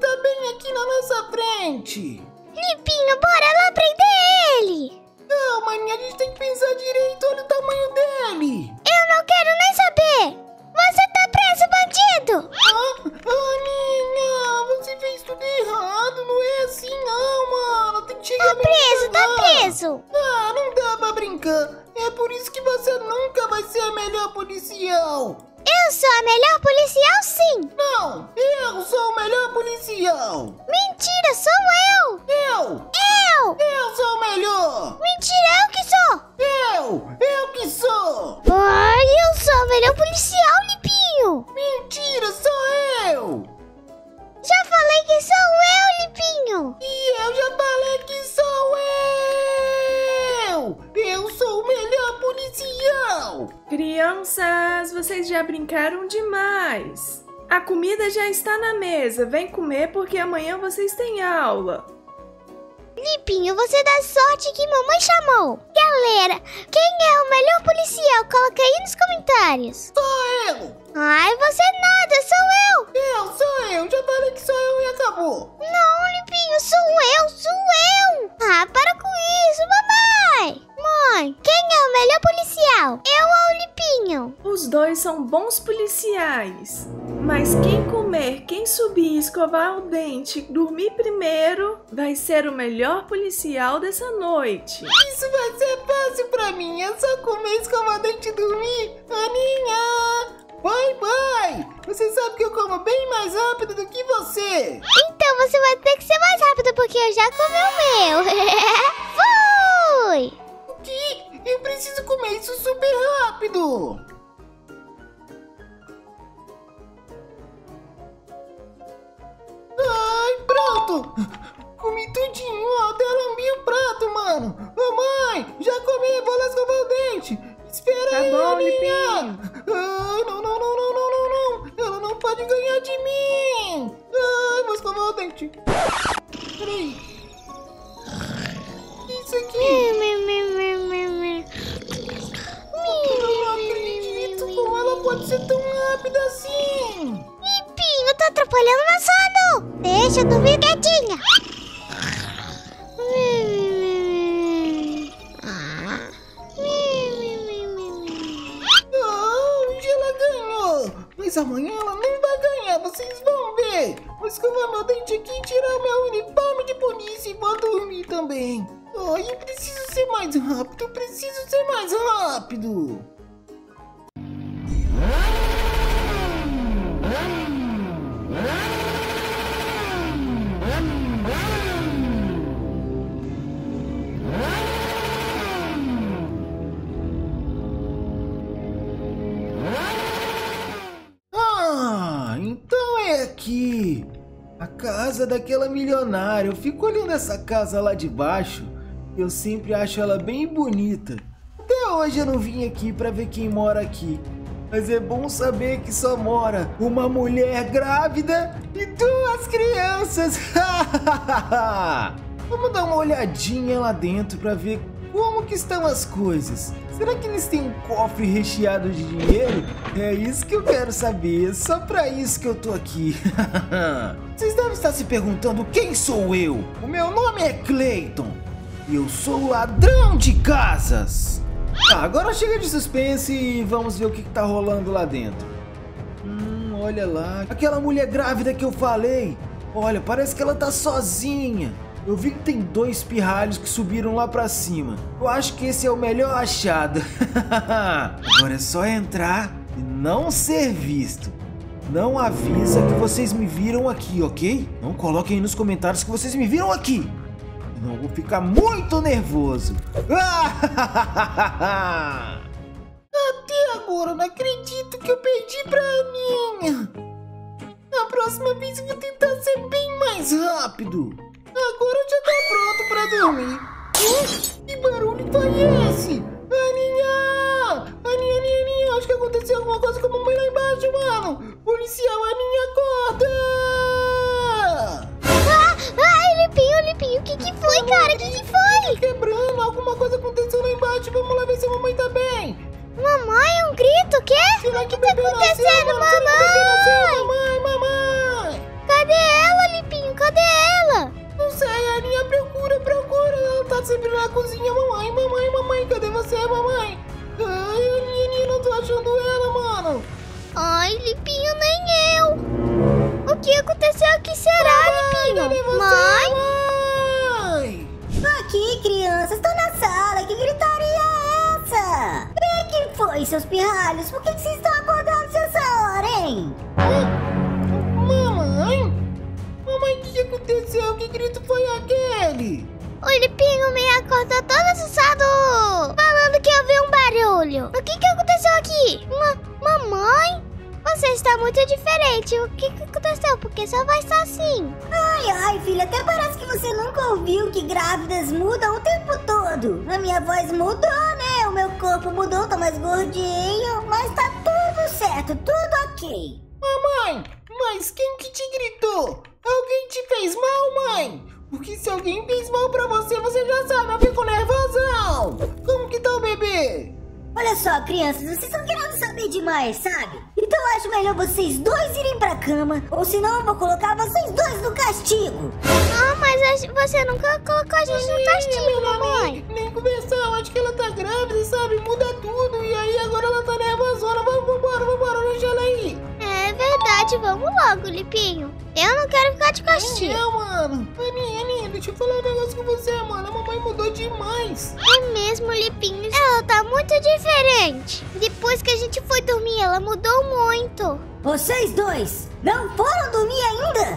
tá bem aqui na nossa frente. Lipinho, bora lá prender ele. Não, maninha, a gente tem que pensar direito. Olha o tamanho dele. Eu não quero nem saber. Você tá preso, bandido. Aninha, você fez tudo errado. Não é assim não, mano. Tem que chegar Tá preso, tá preso. Ah, não dá pra brincar. É por isso que você nunca vai ser a melhor policial. Eu sou a melhor policial, sim. Não, eu sou o melhor policial. Mentira, sou eu. Eu sou o melhor. Mentira, eu que sou. Eu que sou. Ai, eu sou o melhor policial, Lipinho. Mentira, sou eu. Já falei que sou eu, Lipinho. E eu já falei que sou eu. Eu sou o melhor policial. Crianças, vocês já brincaram demais. A comida já está na mesa. Vem comer porque amanhã vocês têm aula. Lipinho, você dá sorte que mamãe chamou. Galera, quem é o melhor policial? Coloca aí nos comentários. Sou eu. Ai, você nada, sou eu. Sou eu. Já falei que sou eu e acabou. Não, Lipinho, sou eu. Ah, para com isso, mamãe. Mãe, quem é o melhor policial? Eu ou o Lipinho? Os dois são bons policiais. Mas quem comer, quem subir, escovar o dente, dormir primeiro, vai ser o melhor policial dessa noite. Isso vai ser fácil pra mim. É só comer, escovar dente e dormir. Aninha! Vai! Você sabe que eu como bem mais rápido do que você. Então você vai ter que ser mais rápido porque eu já comi o meu. Fui! O quê? Eu preciso comer isso super rápido. Ai, pronto. Comi tudinho, ó. Até lambi o prato, mano. Mamãe, já comi, vou lá escovar o dente. Espera aí, Tá bom, Aninha. Lipinho. Ai, não. Ela não pode ganhar de mim. Ai, vou escovar o dente. Peraí. Isso aqui. Eu não acredito como ela pode ser tão rápida assim. Lipinho, tá atrapalhando meu sono. Deixa eu dormir quietinha. Ela ganhou. Mas amanhã ela não vai ganhar, vocês vão ver. Vou escovar meu dente aqui e tirar o meu uniforme de polícia e vou dormir também. Ai, eu preciso ser mais rápido. Então é aqui. A casa daquela milionária. Eu fico olhando essa casa lá de baixo. Eu sempre acho ela bem bonita. Até hoje eu não vim aqui pra ver quem mora aqui. Mas é bom saber que só mora uma mulher grávida e 2 crianças. Vamos dar uma olhadinha lá dentro pra ver como que estão as coisas. Será que eles têm um cofre recheado de dinheiro? É isso que eu quero saber, só pra isso que eu tô aqui. Vocês devem estar se perguntando quem sou eu. O meu nome é Clayton e eu sou o ladrão de casas. Tá, agora chega de suspense e vamos ver o que tá rolando lá dentro. Olha lá, aquela mulher grávida que eu falei. Olha, parece que ela tá sozinha. Eu vi que tem 2 pirralhos que subiram lá pra cima. Eu acho que esse é o melhor achado. Agora é só entrar e não ser visto. Não avisa que vocês me viram aqui, ok? Não coloquem aí nos comentários que vocês me viram aqui. Senão eu vou ficar muito nervoso. Até agora eu não acredito que eu perdi pra Aninha. Na próxima vez eu vou tentar ser bem mais rápido. Agora já tá pronto pra dormir. Que barulho foi esse? Aninha! Aninha, acho que aconteceu alguma coisa com a mamãe lá embaixo, mano. Policial, Aninha, acorda! Ai, Lipinho, o que foi, cara? O que foi? Quebrando, alguma coisa aconteceu lá embaixo. Vamos lá ver se a mamãe tá bem. Mamãe, um grito, o quê? Será que o O que tá bebê nasceu, acontecendo, mano? Será que o bebê nasceu? mamãe? Mamãe! Cadê ela, Lipinho? aconteceu aqui será, Lipinho? Mãe? Mãe! Aqui, crianças, estão na sala. Que gritaria é essa? E que foi, seus pirralhos? Por que vocês estão acordados essa hora, hein? Mamãe? Mamãe, o que aconteceu? Que grito foi aquele? O Lipinho me acordou todo assustado, falando que ouviu um barulho. O que aconteceu aqui? Mamãe? Você está muito diferente. O que aconteceu? Por que sua voz está assim? Ai, filha, até parece que você nunca ouviu que grávidas mudam o tempo todo. A minha voz mudou, né? O meu corpo mudou, tá mais gordinho. Mas tá tudo certo, tudo ok. Mamãe, mas quem que te gritou? Alguém te fez mal, mãe? Porque se alguém fez mal pra você, você já sabe, eu fico nervosão. Como que tá o bebê? Olha só, crianças, vocês estão querendo saber demais, sabe? Então eu acho melhor vocês dois irem pra cama, ou senão eu vou colocar vocês dois no castigo. Ah, mas você nunca colocou a gente no castigo, mamãe. Nem conversar, eu acho que ela tá grávida, sabe? Muda tudo, e aí agora ela tá nervosona. Vambora, deixa ela aí. É verdade, vamos logo, Lipinho. Eu não quero ficar de castigo. Não, mano. Aninha, deixa eu falar um negócio com você, mano. A mamãe mudou demais. É mesmo, Lipinho. Ela tá muito diferente. Depois que a gente foi dormir, ela mudou muito. Vocês dois não foram dormir ainda?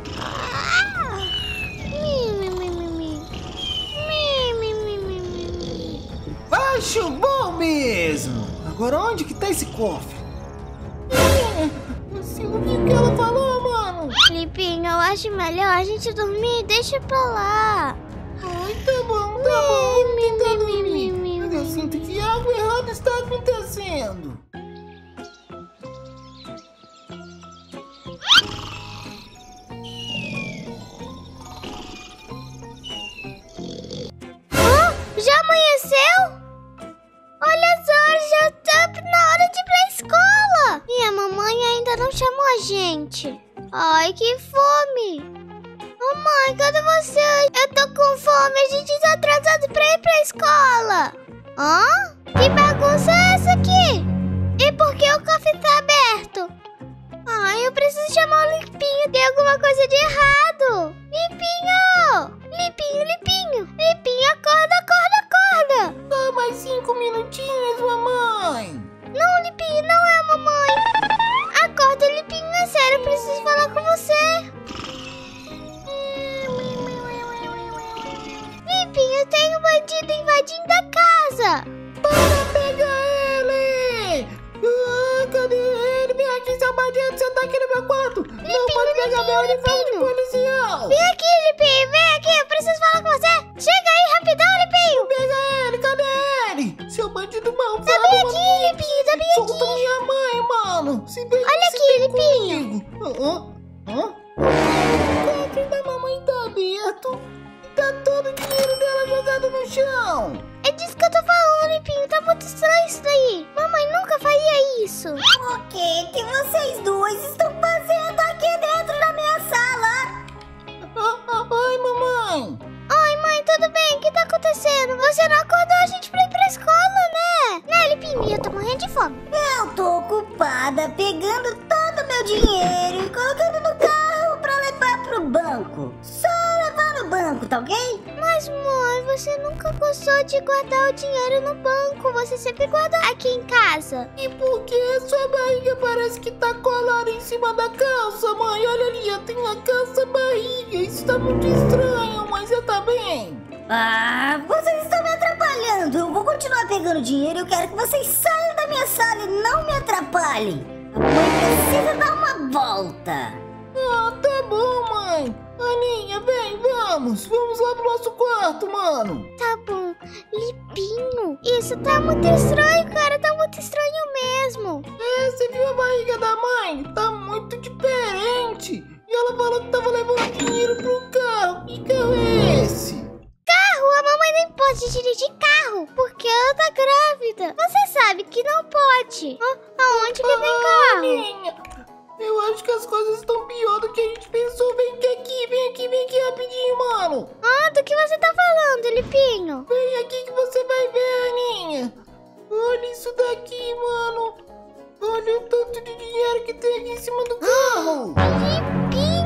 Acho bom mesmo. Agora onde que tá esse cofre? O que ela falou, mano? Lipinho, eu acho melhor a gente dormir. Deixa pra lá. Ai, tá bom. Vamos tentar dormir. Mas eu sinto que algo errado está acontecendo. Já amanheceu? Olha as horas, já tá na hora de ir pra escola. E a mamãe ainda não chamou a gente. Ai, que fome. Mamãe, cadê você? Eu tô com fome, a gente tá atrasado pra ir pra escola. Hã? Que bagunça é essa aqui? E por que o cofre tá aberto? Ai, eu preciso chamar o Lipinho, tem alguma coisa de errado. Lipinho, acorda. Só mais 5 minutinhos, mamãe. Não, Lipinho, não é a mamãe. Acorda, Lipinho, é sério, eu preciso falar com você. Lipinho, tem um bandido invadindo a casa. Para pegar ele! Cadê ele? Vem aqui, seu bandido, você tá aqui no meu quarto. Não pode pegar meu uniforme de policial. Vem aqui, eu preciso falar com você. Chega aí, rapidão, Lipinho. Pega ele, cadê ele? Seu bandido malvado, Tá bem aqui, Lipinho, tá bem solta aqui. minha mãe, mano. Olha aqui, Lipinho. O cofre da mamãe tá aberto. Tá todo o dinheiro dela jogado no chão. É disso que eu tô falando, Lipinho, tá muito estranho isso daí. Mamãe nunca faria isso. O que vocês dois estão fazendo aqui dentro da minha sala? Ai, mamãe. Oi, mãe, tudo bem? O que tá acontecendo? Você não acordou a gente pra ir pra escola, né? Né, Lipinho? Eu tô morrendo de fome. Eu tô ocupada pegando todo o meu dinheiro e colocando no carro pra levar pro banco. Só levar no banco, tá ok? Mas, mãe, você nunca gostou de guardar o dinheiro no banco. Você sempre guarda aqui em casa. E por que sua barriga parece que tá colada em cima da calça, mãe? Olha ali, eu tenho a calça barriga. Isso tá muito estranho, mas você tá bem? Ah, vocês estão me atrapalhando. Eu vou continuar pegando dinheiro e eu quero que vocês saiam da minha sala e não me atrapalhem. A mãe precisa dar uma volta. Ah, tá bom, mãe. Aninha, vem, vamos lá pro nosso quarto, mano. Tá bom. Lipinho, isso tá muito estranho, cara. Tá muito estranho mesmo. Você viu a barriga da mãe? Tá muito diferente. E ela falou que tava levando dinheiro pro carro. Que carro é esse? Carro? A mamãe nem pode dirigir carro, porque ela tá grávida. Você sabe que não pode. Aonde que tem carro? Aninha, eu acho que as coisas estão pior do que a gente pensou. Vem aqui rapidinho, mano. Do que você tá falando, Lipinho? Vem aqui que você vai ver, Aninha. Olha isso daqui, mano. Olha o tanto de dinheiro que tem aqui em cima do carro. Lipinho!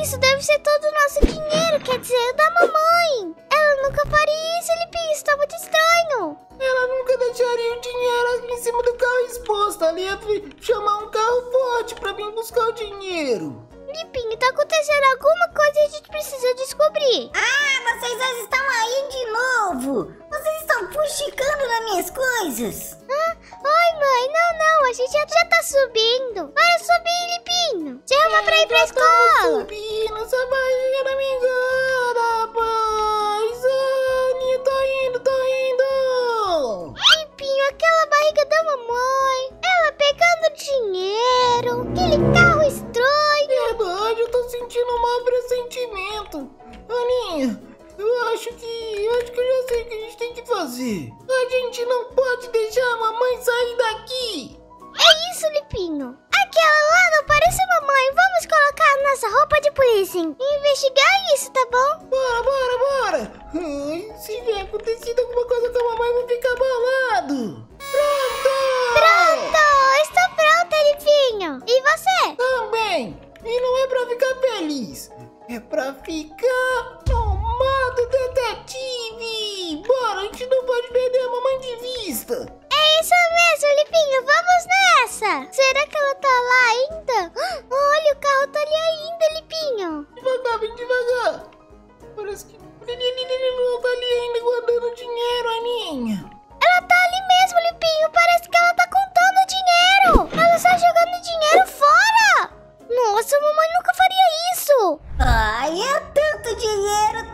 Isso deve ser todo o nosso dinheiro, quer dizer, o da mamãe. Ela nunca faria isso, Lipinho, isso tá muito estranho. Ela nunca deixaria o dinheiro em cima do carro exposto. Ali ia chamar um carro forte pra vir buscar o dinheiro. Lipinho, tá acontecendo alguma coisa e a gente precisa descobrir. Ah, vocês dois estão aí de novo. Vocês estão fuxicando nas minhas coisas. Ai, mãe, não, a gente já tá subindo. Bora subir, Lipinho. Se arruma pra ir pra escola. Subindo, essa barriga não me engana, rapaz. Aninha, tô indo. Lipinho, aquela barriga da mamãe. Ela pegando dinheiro. Aquele carro estranho. Verdade, eu tô sentindo um mau pressentimento. Aninha, eu acho que eu já sei o que a gente tem que fazer. A gente não pode deixar a mamãe sair daqui. É isso, Lipinho. Aquela lá não parece mamãe. Vamos colocar a nossa roupa de polícia e investigar isso, tá bom? Bora. Ai, se vier acontecido alguma coisa com a mamãe, eu vou ficar bolado. Pronto! Estou pronta, Lipinho. E você? Também. E não é pra ficar feliz. É pra ficar no modo detetive. Bora, a gente não pode perder a mamãe de vista. É isso mesmo, Lipinho. Vamos nessa. Será que ela tá lá ainda? Olha, o carro tá ali ainda, Lipinho. Devagar, bem devagar. Parece que não tá ali ainda guardando dinheiro, Aninha. Ela tá ali mesmo, Lipinho. Parece que ela tá contando dinheiro. Ela está jogando dinheiro fora. Nossa, a mamãe nunca faria isso. Ai, é tanto dinheiro.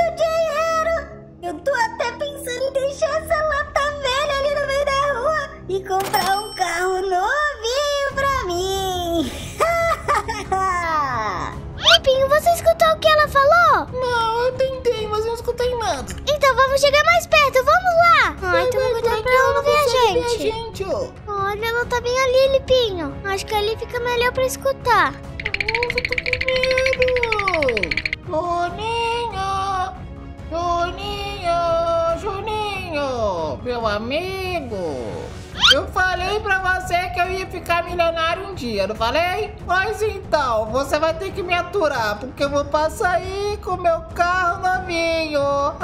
Eu tô até pensando em deixar essa lata velha ali no meio da rua e comprar um carro novinho pra mim. Lipinho, você escutou o que ela falou? Não, eu tentei, mas não escutei nada. Então vamos chegar mais perto, vamos lá. Ai, toma cuidado pra ela não ver a gente. Olha, ela tá bem ali, Lipinho. Acho que ali fica melhor pra escutar. Nossa, eu tô com medo. Juninho, meu amigo. Eu falei pra você que eu ia ficar milionário um dia, não falei? Mas então, você vai ter que me aturar, porque eu vou passar aí com meu carro novinho.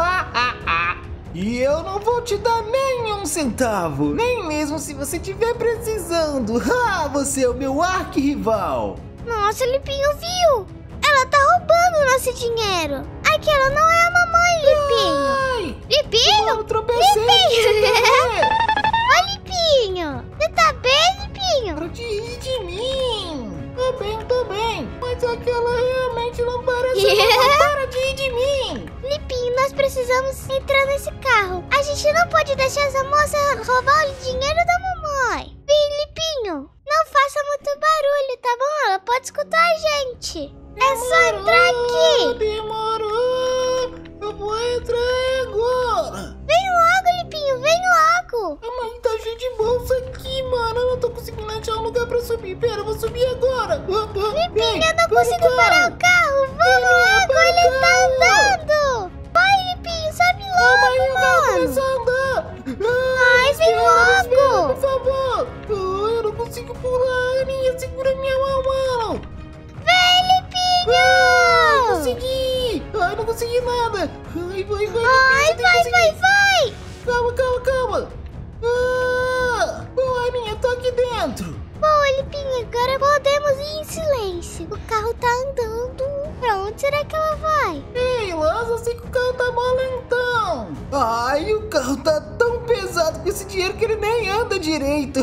E eu não vou te dar nenhum centavo, nem mesmo se você estiver precisando. Você é o meu arquirrival. Nossa, Lipinho viu? Ela tá roubando nosso dinheiro. Aquela não é a mamãe, Lipinho. Ai, Lipinho? eu tropecei. Ô, Lipinho, você tá bem, Lipinho? Para de rir de mim. Tô bem. Mas aquela realmente não parece. Não para de rir de mim. Lipinho, nós precisamos entrar nesse carro. A gente não pode deixar essa moça roubar o dinheiro da mamãe. Vem, Lipinho, não faça muito barulho, tá bom? Ela pode escutar a gente. É só entrar aqui. Demorou. Eu vou entrar agora. Vem logo, Lipinho, vem logo. Mas tá cheio de bolsa aqui, mano. Eu não tô conseguindo achar um lugar pra subir. Pera, eu vou subir agora. Lipinho, eu não consigo parar o carro. Vamos logo, ele tá andando. Vai, Lipinho, sobe logo, mano. Começar a andar. Ai, vem logo. Por favor. Eu não consigo pular. Aninha, segura minha mão, mano. Vem, Lipinho. Consegui. Ai, não consegui nada. Ai, Vai. Calma. Boa, Aninha, tô aqui dentro. Boa, Lipinho, agora podemos ir em silêncio. O carro tá andando. Pra onde será que ela vai? Ei, Lázaro, eu sei que o carro tá malentão. Ai, o carro tá tão pesado com esse dinheiro que ele nem anda direito.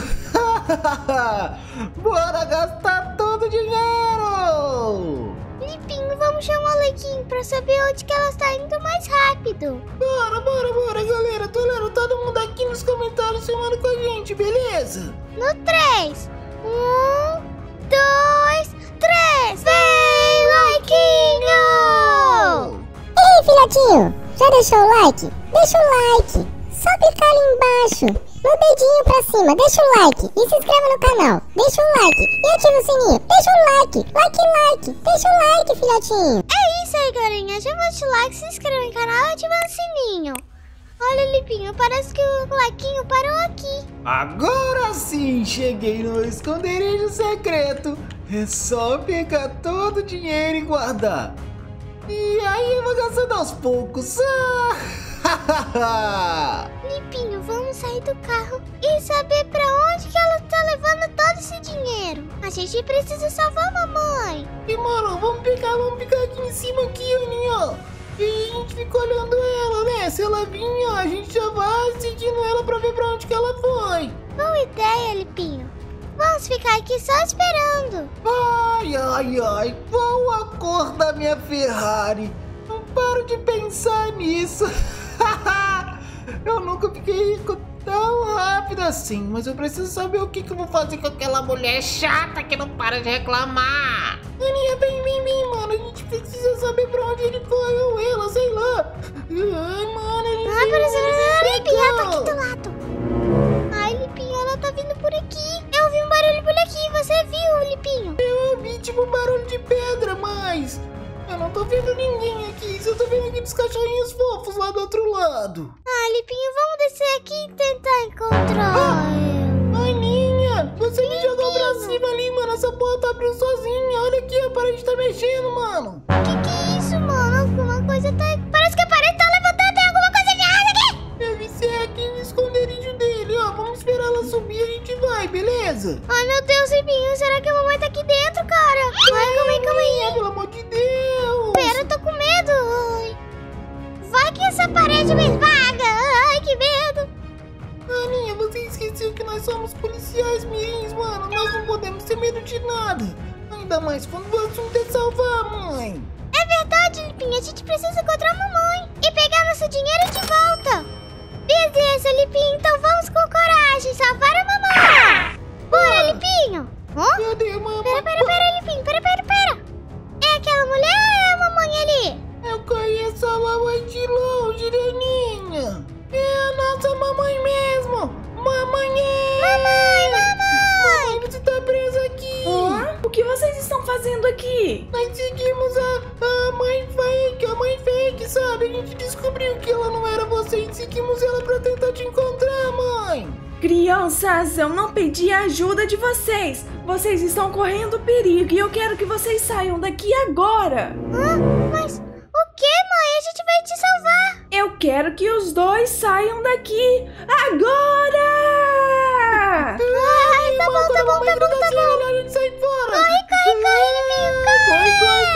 Bora gastar todo o dinheiro. Lipinho, vamos chamar o Lequinho pra saber onde que ela está indo mais rápido. Bora, galera. Tô lendo todo mundo aqui nos comentários chamando com a gente, beleza? No 3. 1, 2, 3. Vem, Lequinho! Ei, filhotinho, já deixou o like? Deixa o like. Só clicar ali embaixo, no dedinho pra cima, deixa o like e se inscreva no canal. Deixa o like e ativa o sininho. Deixa o like. Deixa o like, filhotinho. É isso aí, galerinha. Já deixa o like, se inscreve no canal e ativa o sininho. Olha, Lipinho, parece que o Lequinho parou aqui. Agora sim, cheguei no meu esconderijo secreto. É só pegar todo o dinheiro e guardar. E aí eu vou gastando aos poucos. Lipinho, vamos sair do carro e saber pra onde que ela tá levando todo esse dinheiro. A gente precisa salvar a mamãe. E mano, vamos pegar aqui em cima aqui, Aninha. E a gente fica olhando ela, né? Se ela vir, a gente já vai seguindo ela pra ver pra onde que ela foi. Boa ideia, Lipinho. Vamos ficar aqui só esperando. Ai, qual a cor da minha Ferrari? Não paro de pensar nisso. Eu nunca fiquei rico tão rápido assim, mas eu preciso saber o que eu vou fazer com aquela mulher chata que não para de reclamar. Aninha, vem, mano, a gente precisa saber pra onde ele foi ou ela, sei lá. Ai, mano, ele Lipinho, ela tá aqui do lado. Ai, Lipinho, ela tá vindo por aqui. Eu ouvi um barulho por aqui, você viu, Lipinho? Eu ouvi tipo um barulho de pedra, mas eu não tô vendo ninguém aqui. Só tô vendo aqueles cachorrinhos fofos lá do outro lado. Ah, Lipinho, vamos descer aqui e tentar encontrar ela. Aninha, você me jogou pra cima ali, mano. Essa porta abriu sozinha. Olha aqui, a parede tá mexendo, mano. Que é isso, mano? Alguma coisa tá... Parece que a parede tá levantando. Tem alguma coisa de errado aqui. Deve ser aqui no esconderijo dele, ó. Vamos esperar ela subir e a gente vai, beleza? Ai, meu Deus, Lipinho, será que a mamãe tá aqui dentro, cara? Ai, calma aí. Pelo amor de Deus. Pera, eu tô com medo. Ai. Vai que essa parede me esmaga. Ai, que medo. Aninha, você esqueceu que nós somos policiais mirins, mano. Nós não podemos ter medo de nada. Ainda mais quando o assunto é salvar a mãe. É verdade, Lipinho. A gente precisa encontrar a mamãe e pegar nosso dinheiro de volta. Beleza, Lipinho. Então vamos com coragem salvar a mamãe. Bora, Lipinho. Cadê a mamãe? Pera, Lipinho. Pera. É aquela mulher ou é a mamãe ali? Eu conheço a mamãe de longe, Aninha. É a nossa mamãe mesmo. Mamãe! Mamãe, você tá presa aqui. O que vocês estão fazendo aqui? Nós seguimos a mãe fake, sabe? A gente descobriu que ela não era você e seguimos ela pra tentar te encontrar, mãe. Crianças, eu não pedi a ajuda de vocês. Vocês estão correndo perigo e eu quero que vocês saiam daqui agora. Mas o que, mãe? A gente vai te salvar. Eu quero que os dois saiam daqui agora! Ai, tá bom. A gente sai fora. Corre,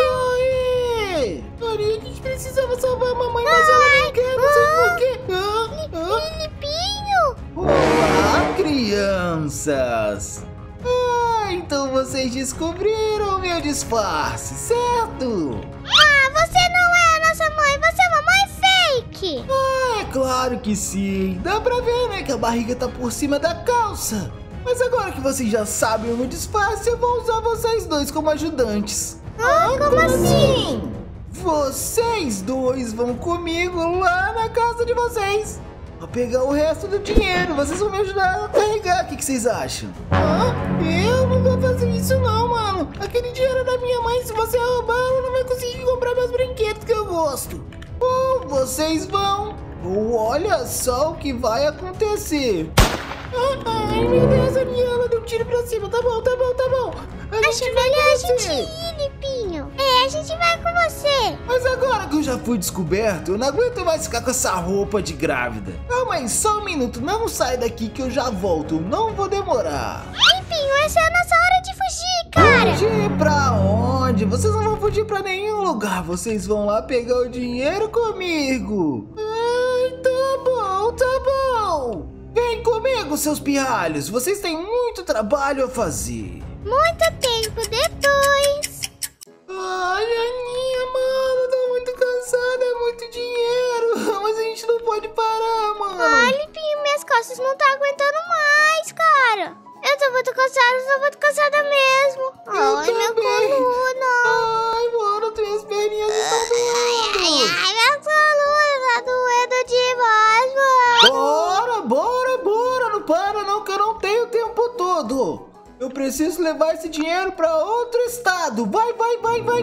Corre! Maria, a gente precisava salvar a mamãe, mas ela não quer, não sei por quê. Lipinho. Olá, crianças! Então vocês descobriram o meu disfarce, certo? Você não é a nossa mãe, você é uma mãe fake. É claro que sim. Dá pra ver, né, que a barriga tá por cima da calça. Mas agora que vocês já sabem o meu disfarce, eu vou usar vocês dois como ajudantes. Como assim? Vocês dois vão comigo lá na casa de vocês. Vou pegar o resto do dinheiro. Vocês vão me ajudar a carregar. O que vocês acham? Eu não vou fazer isso não, mano. Aquele dinheiro é da minha mãe. Se você roubar, ela não vai conseguir comprar meus brinquedos que eu gosto. Ou vocês vão, ou olha só o que vai acontecer. Ai, meu Deus, Aninha, ela deu um tiro pra cima. Tá bom. Acho melhor a gente ir, Lipinho. A gente vai com você. Mas agora que eu já fui descoberto, eu não aguento mais ficar com essa roupa de grávida. Calma aí, só um minuto. Não sai daqui que eu já volto. Eu não vou demorar. Lipinho, essa é a nossa hora de fugir, cara. Fugir pra onde? Vocês não vão fugir pra nenhum lugar. Vocês vão lá pegar o dinheiro comigo. Ai, tá bom. Vem comigo, seus pirralhos. Vocês têm muito trabalho a fazer. Muito tempo depois. Ai, Aninha, mano, eu tô muito cansada, é muito dinheiro. Mas a gente não pode parar, mano. Ai, Lipinho, minhas costas não tá aguentando mais, cara. Eu tô muito cansada mesmo. Ai, minha coluna. Ai, mano, minhas perninhas estão doendo. Ai, minha coluna tá doendo demais, mano. Bora, não para não, que eu não tenho tempo todo. Eu preciso levar esse dinheiro pra outro estado. Vai. Ai,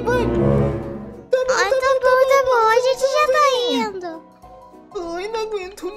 tá bom, a gente já tá indo. Ai, não aguento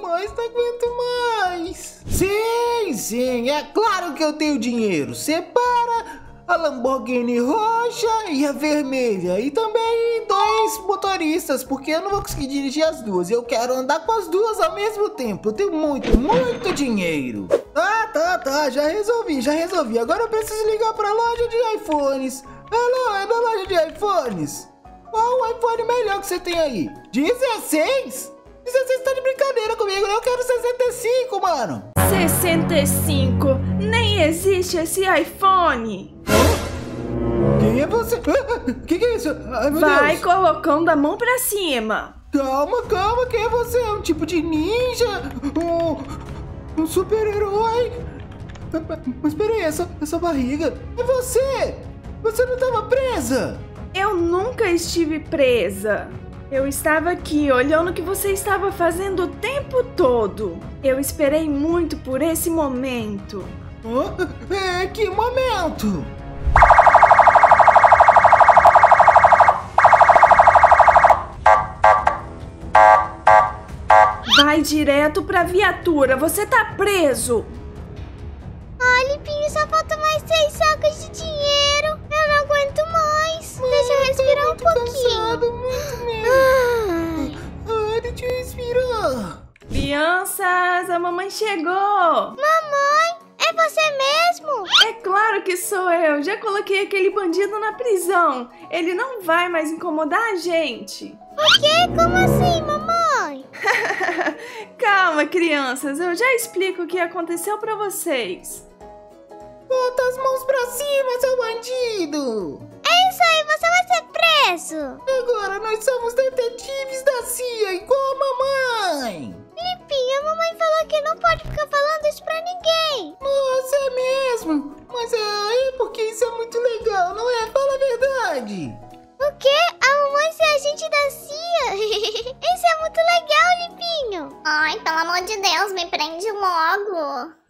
mais. Sim, é claro que eu tenho dinheiro. Separa a Lamborghini roxa e a vermelha. E também 2 motoristas, porque eu não vou conseguir dirigir as duas. Eu quero andar com as duas ao mesmo tempo. Eu tenho muito dinheiro. Tá, já resolvi. Agora eu preciso ligar pra loja de iPhones. Alô, é da loja de iPhones? Qual o iPhone melhor que você tem aí? 16? 16 tá de brincadeira comigo, eu quero 65, mano. 65? Nem existe esse iPhone. Quem é você? Que é isso? Ai, meu Vai Deus. colocando a mão pra cima. Calma, quem é você? É um tipo de ninja? Um super-herói? Mas peraí, essa barriga... É você! Você não tava presa? Eu nunca estive presa. Eu estava aqui olhando o que você estava fazendo o tempo todo. Eu esperei muito por esse momento. Que momento? Vai direto pra viatura, você tá preso. Lipinho, só falta mais 6 sacos de dinheiro. Eu não aguento mais. Deixa eu respirar um pouquinho. Cansado, muito mesmo. Deixa eu respirar. Crianças, a mamãe chegou. Mamãe, é você mesmo? É claro que sou eu. Já coloquei aquele bandido na prisão. Ele não vai mais incomodar a gente. O quê? Como assim, mamãe? Calma, crianças. Eu já explico o que aconteceu pra vocês. Bota as mãos pra cima, seu bandido! É isso aí, você vai ser preso. Agora nós somos detetives da CIA, igual a mamãe! Lipinho, a mamãe falou que não pode ficar falando isso pra ninguém. Nossa, é mesmo? Mas é porque isso é muito legal, não é? Fala a verdade! O quê? A mamãe ser agente da CIA? Isso é muito legal, Lipinho. Ai, pelo amor de Deus, me prende logo.